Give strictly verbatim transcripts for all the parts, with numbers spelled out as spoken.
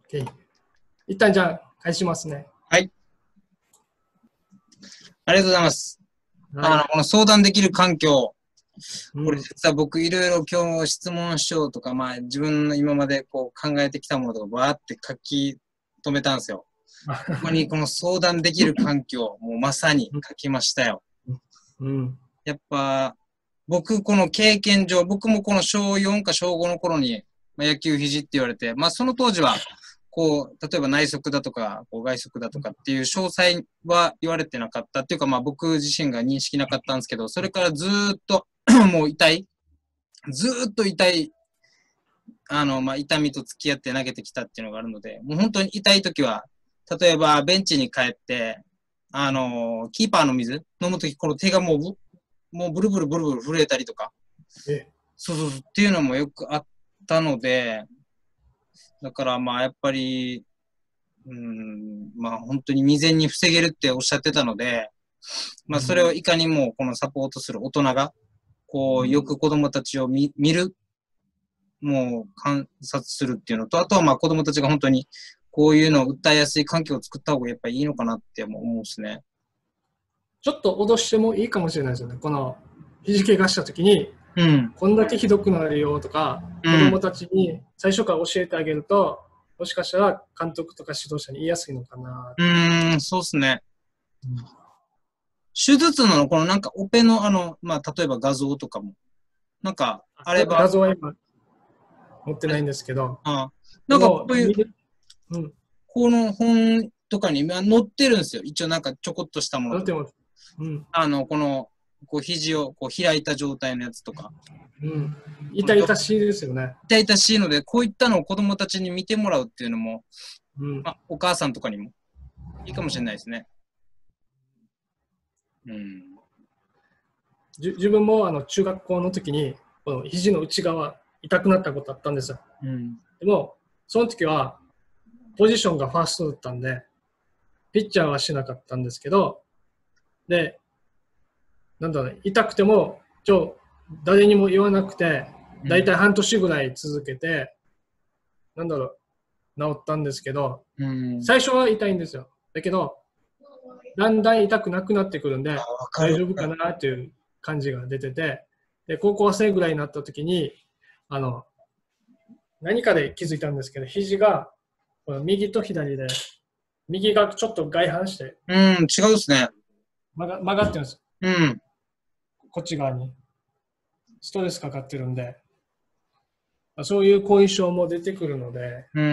OK。一旦じゃあ、返しますね。 はい。ありがとうございます。 はい、 あの、この相談できる環境、 うん、 これ実は僕いろいろ今日質問しようとか、まあ自分の今までこう考えてきたものとかバーって書き留めたんですよ。ここにこの相談できる環境、もうまさに書きましたよ。 うん、 やっぱ僕この経験上、僕もこのしょうよんかしょうごの頃に、まあ、野球肘って言われて、まあその当時はこう、例えば内側だとか、こう外側だとかっていう詳細は言われてなかったっていうか、まあ僕自身が認識なかったんですけど、それからずーっともう痛い、ずーっと痛い、あの、まあ痛みと付き合って投げてきたっていうのがあるので、もう本当に痛い時は、例えばベンチに帰って、あの、キーパーの水飲むとき、この手がもう、もうブルブルブルブル震えたりとか、 えそうそうそうっていうのもよくあったので、だからまあやっぱり、うん、まあ本当に未然に防げるっておっしゃってたので、まあそれをいかにもこのサポートする大人が、こうよく子供たちを見見る、もう観察するっていうのと、あとはまあ子供たちが本当にこういうのを訴えやすい環境を作った方がやっぱりいいのかなって思うんですね。 ちょっと脅してもいいかもしれないですよね。この肘怪我したときに、 うん。 こんだけひどくなるよとか、 うん、 子供たちに最初から教えてあげると、もしかしたら監督とか指導者に言いやすいのかな。 うーん、そうっすね。うん、手術のこのなんかオペのあの、まあ例えば画像とかも、なんかあれば。 画像は今持ってないんですけど、 あなんかこういう、 うん、 この本とかに載ってるんですよ。一応なんかちょこっとしたものとか。うん、あの、この、こう肘をこう開いた状態のやつとか。 うん。痛々しいですよね。 痛々しいので、こういったのを子供たちに見てもらうっていうのも、うん、まあ、お母さんとかにもいいかもしれないですね。うん、 じ自分もあの中学校の時に、この肘の内側痛くなったことあったんですよ。うん、でも、その時は、ポジションがファーストだったんで、ピッチャーはしなかったんですけど、で、なんだろうね、痛くても、ちょ、誰にも言わなくて、だいたい半年ぐらい続けて、うん、なんだろう、治ったんですけど、うん、最初は痛いんですよ。だけど、だんだん痛くなくなってくるんで、大丈夫かなっていう感じが出てて、で、高校生ぐらいになった時に、あの、何かで気づいたんですけど、肘が右と左で、右がちょっと外反して、 うん、違うですね。 曲が曲がってるんです。 うん。 こっち側に。ストレスかかってるんで、そういう後遺症も出てくるので、うん。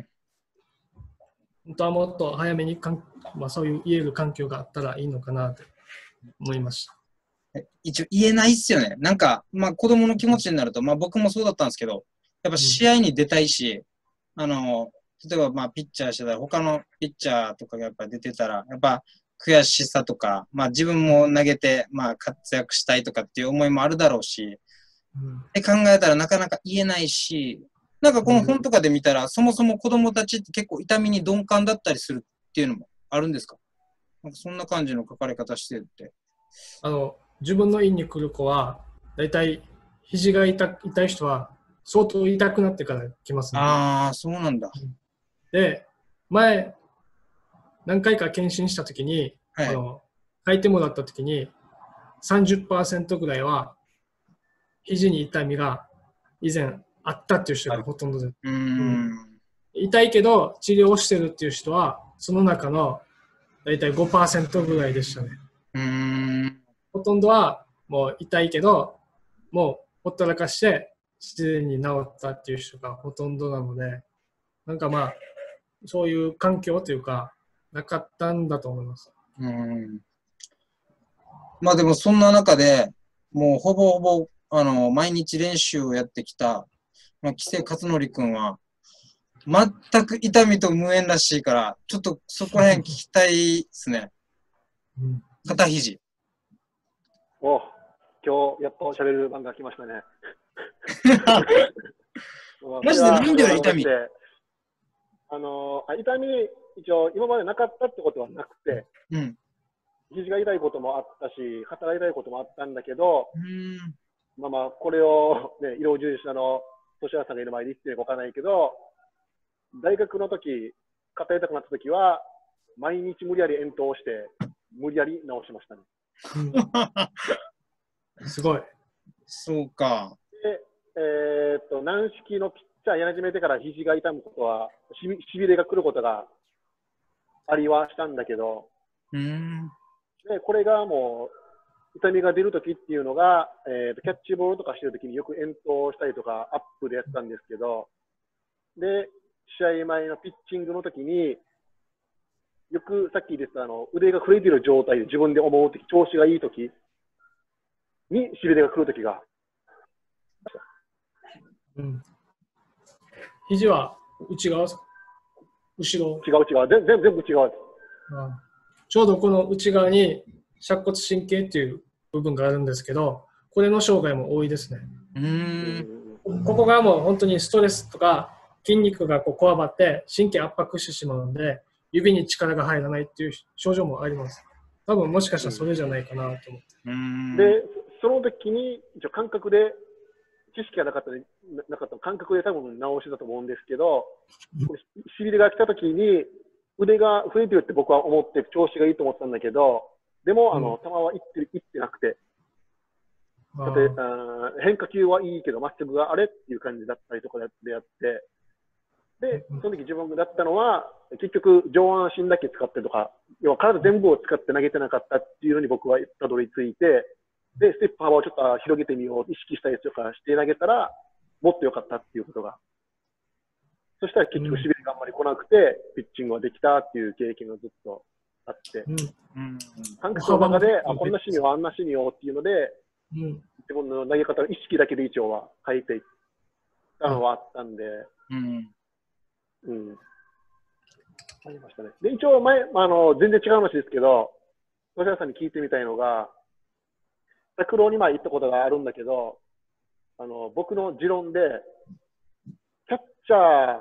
本当はもっと早めにかん、まあ、そういう言える環境があったらいいのかなと思いました。 一応言えないっすよね。なんか、まあ子供の気持ちになると、まあ僕もそうだったんですけど、やっぱ試合に出たいし、うん、あの、例えばまあピッチャーしてたら、他のピッチャーとかがやっぱ出てたら、やっぱ悔しさとか、まあ自分も投げて、まあ活躍したいとかっていう思いもあるだろうし、うん、って考えたらなかなか言えないし、なんかこの本とかで見たら、うん、そもそも子供たちって結構痛みに鈍感だったりするっていうのもあるんですか？なんかそんな感じの書かれ方してるって。 あの、自分の院に来る子は、だいたい肘が 痛, 痛い人は相当痛くなってから来ますね。 ああ、そうなんだ。 で、前、何回か検診したときに、はい、あの書いてもらったときに、さんじゅっパーセント ぐらいは、肘に痛みが以前あったっていう人がほとんどで、うん、痛いけど治療をしてるっていう人は、その中のだいたい ごパーセント ぐらいでしたね。うーん、ほとんどはもう痛いけど、もうほったらかして自然に治ったっていう人がほとんどなので、なんかまあ、そういう環境というか、なかったんだと思います。 うん、まあでもそんな中で、もうほぼほぼあの毎日練習をやってきた、まあ、木瀬勝則君は、全く痛みと無縁らしいから、ちょっとそこら辺聞きたいですね。うん、肩肘。 お、今日やっと喋る番が来ましたね。 マジでないんだよ、痛み。 あの痛み、一応今までなかったってことはなくて、うん、肘が痛いこともあったし、肩が痛いこともあったんだけど、うんまあまあ、これを、ね、医療従事者の年原さんがいる前で言ってるかわからないけど、 大学の時、肩痛くなった時は、毎日無理やり遠投して、無理やり治しましたね。 すごい。 そうか。 で、えー、っと、軟式のピッチャーやり始めてから肘が痛むことは、しび、しびれが来ることがありはしたんだけど、 うんで、これがもう、痛みが出るときっていうのが、えーと、キャッチボールとかしてるときによく遠投したりとか、アップでやってたんですけど、で、試合前のピッチングのときに、よくさっき言ってたあの腕が触れている状態で自分で思うとき、調子がいいときにしびれが来るときが。 うん。肘は内側ですか？後ろ？ 違う違う。全全全部違うです。 うん。ちょうどこの内側に尺骨神経っていう部分があるんですけど、これの障害も多いですね。 うーん。 ここがもう本当にストレスとか筋肉がこうこわばって神経圧迫してしまうので、指に力が入らないっていう症状もあります。多分もしかしたらそれじゃないかなと思って。 うーん。 で、その時に一応感覚で、知識がなかったなかった感覚で多分直してたと思うんですけど、しびれが来た時に腕が増えてるって僕は思って調子がいいと思ってたんだけど、でも、あの、球はいってる、いってなくて、だってあ変化球はいいけど、まっすぐがあれっていう感じだったりとかでやって、で、その時自分だったのは、結局上半身だけ使ってとか、要は体全部を使って投げてなかったっていうのに僕はたどり着いて、で、ステップ幅をちょっと広げてみよう、意識したりとかして投げたら、もっと良かったっていうことが。そしたら結局しびれがあんまり来なくて、ピッチングができたっていう経験がずっとあって、 うん感覚の中で、あ、こんなしみよう、あんなしみようっていうので、 うん、 自分の投げ方の意識だけで一応は変えていったのはあったんで、 うん。 うん。ありましたね。で、一応前、あの、全然違う話ですけど、吉田さんに聞いてみたいのが、拓郎にまあ行ったことがあるんだけど、あの、僕の持論で、キャッチャ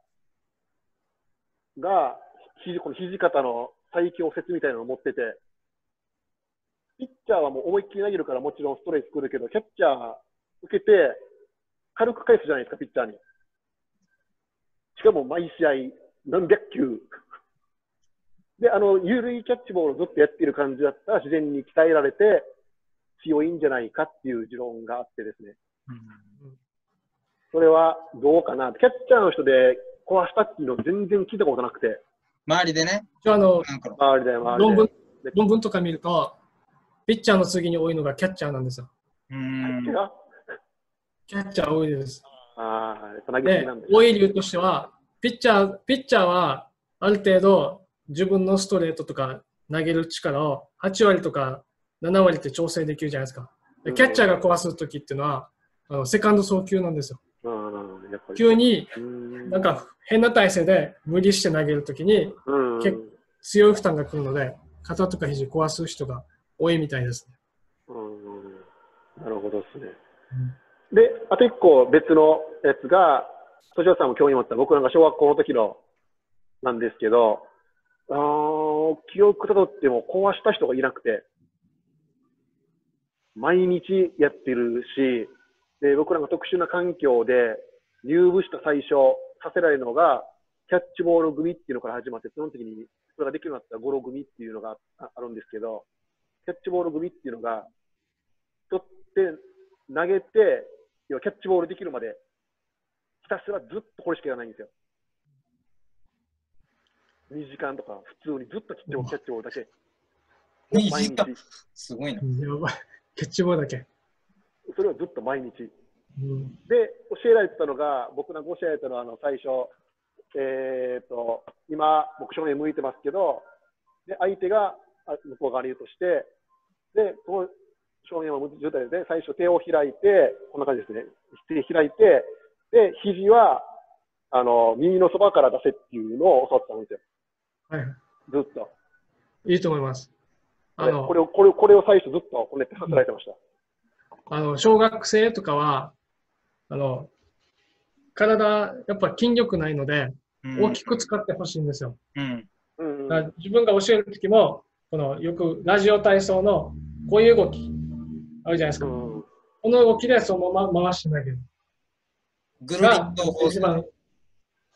ーが、肘、この肘肩の最強説みたいなのを持ってて、ピッチャーはもう思いっきり投げるからもちろんストレスくるけど、キャッチャー受けて軽く返すじゃないですか、ピッチャーに。しかも毎試合何百球。で、あの、緩いキャッチボールをずっとやっている感じだったら自然に鍛えられて強いんじゃないかっていう持論があってですね。それはどうかな。キャッチャーの人で壊したっていうのを全然聞いたことなくて。 周りでね。 あの周りで、周りで。 論文、論文とか見ると、ピッチャーの次に多いのがキャッチャーなんですよ。 うーん。 キャッチャー多いです。 ああ、やっぱ投げすぎなんで。 多い理由としては、ピッチャー、ピッチャーはある程度自分のストレートとか投げる力をはち割とかなな割って調整できるじゃないですか。でキャッチャーが壊すときっていうのは、あのセカンド送球なんですよ。急になんか変な体勢で無理して投げるときに結構強い負担が来るので、肩とか肘壊す人が多いみたいですね。 うん、なるほどですね。うん、で、あと一個別のやつが、敏夫さんも興味持った僕なんか小学校の時のなんですけど、あ記憶たどっても壊した人がいなくて、毎日やってるし、で僕らが特殊な環境で入部した最初させられるのがキャッチボール組っていうのから始まって、その時にそれができるようになったゴロ組っていうのがあるんですけど、キャッチボール組っていうのが取って投げて、要はキャッチボールできるまでひたすらずっとこれしかやらないんですよ。にじかんとか普通にずっとキャッチボールだけ。 にじかんすごいな。 やばい。キャッチボールだけ。 それをずっと毎日。 うん、 で、教えられてたのが、僕なんか教えられたのは、あの最初、えー、と今、僕、正面向いてますけど、で相手が向こう側にいるとして、で、その正面は無状態で、最初手を開いて、こんな感じですね。手開いて、で、肘は、あの、耳のそばから出せっていうのを教わったんですよ。 はい。 ずっと。 いいと思います。 あの、これを、これを、これを最初ずっとこねって働いてました。 あの、小学生とかは、あの、体、やっぱ筋力ないので、大きく使ってほしいんですよ。 うんうん、 だから自分が教えるときも、このよくラジオ体操のこういう動きあるじゃないですか。うん、この動きでそのまま回して投げる。 ぐるりと一番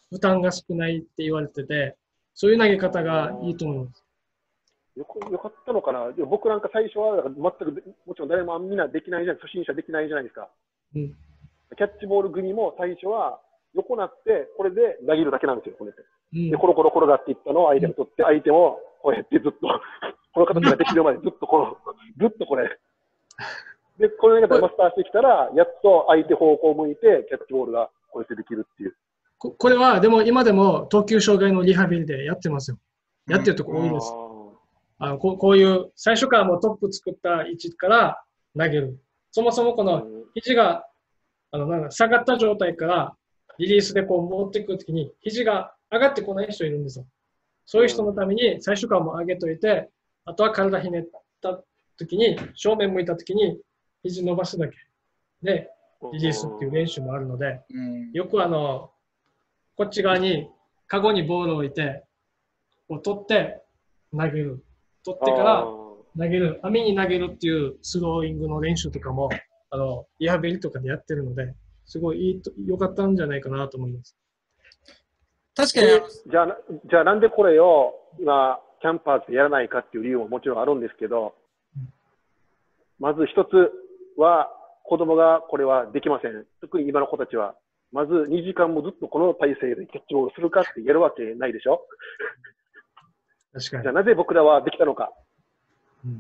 負担が少ないって言われてて、そういう投げ方がいいと思います。 よくよかったのかな。でも僕なんか最初はだから全く、もちろん誰もみんなできないじゃない、初心者できないじゃないですか。 うん、 キャッチボール組も最初は横なって、これで投げるだけなんですよ、これで。 うん、 で、コロコロ転がっていったのを相手が取って、相手もこうやってずっと、この形ができるまでずっとこの、ずっとこれ。で、このやり方でマスターしてきたら、やっと相手方向を向いて、キャッチボールがこうやってできるっていう。 こ, これは、でも今でも投球障害のリハビリでやってますよ。やってるところ多いです。あの こ, こういう最初からもうトップ作った位置から投げる。そもそもこの肘があのなんか下がった状態からリリースでこう持ってくるときに肘が上がってこない人いるんですよ。そういう人のために最初からもう上げといて、あとは体ひねったときに、正面向いたときに肘伸ばすだけでリリースっていう練習もあるので、よくあのこっち側にカゴにボールを置いてこう取って投げる。取ってから投げる、網に投げるっていうスローイングの練習とかも、あの、リハビリとかでやってるので、すごいいいと、良かったんじゃないかなと思います。 確かに。 じゃあ、じゃあなんでこれを今、キャンパーズでやらないかっていう理由ももちろんあるんですけど、うん、まず一つは、子供がこれはできません。特に今の子たちは。まずにじかんもずっとこの体勢でキャッチボールするかってやるわけないでしょ。 確かに。 じゃあなぜ僕らはできたのか。 うん、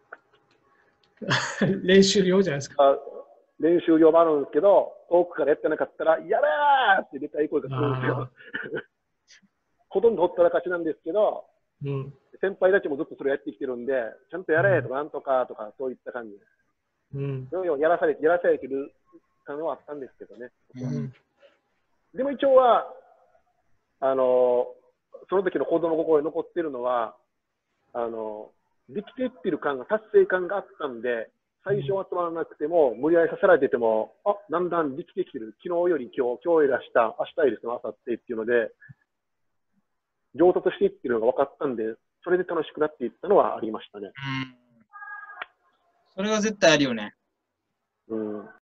練習量じゃないですか。 練習量もあるんですけど、遠くからやってなかったら、やらーって絶対声がするんですよ。ほとんどほったらかしなんですけど、うん、先輩たちもずっとそれやってきてるんで、ちゃんとやれとか、なんとかとか、そういった感じで。うん、やらされ、やらされてる感はあったんですけどね。うん、でも一応は、あの、その時の子供の心に残ってるのは、あの、できていってる感が、達成感があったんで、最初は集まらなくても、無理やりさせられてても、あ、だんだんできてきてる。昨日より今日、今日より明日、明日よりその明後日っていうので、上達していってるのが分かったんで、それで楽しくなっていったのはありましたね。 うん。それは絶対あるよね。 うん。